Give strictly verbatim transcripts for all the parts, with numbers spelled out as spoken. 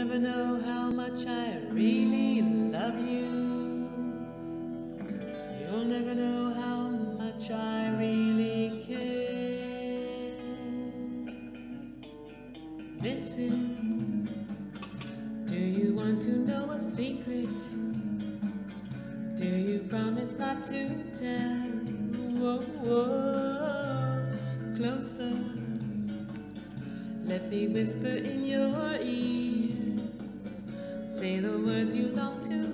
never know how much I really love you. You'll never know how much I really care. Listen, do you want to know a secret? Do you promise not to tell? Whoa, whoa, closer. Let me whisper in your ear. Say the words you long to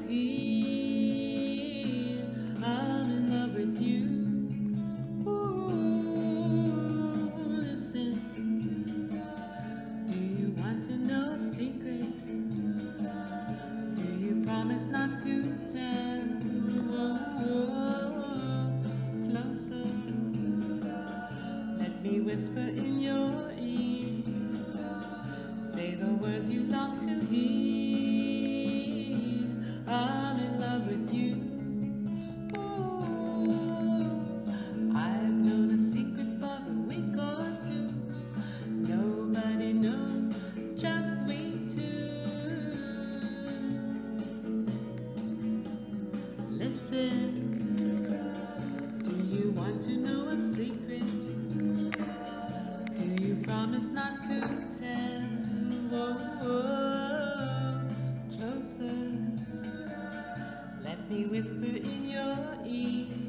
hear. I'm in love with you. Ooh, listen. Do you want to know a secret? Do you promise not to tell? Whoa, closer. Let me whisper in your ear. Say the words you long to hear. I'm in love with you. Ooh, I've known a secret for a week or two. Nobody knows, just we two. Listen, do you want to know a secret? Do you promise not to tell? Whoa, whoa, closer. Let me whisper in your ear.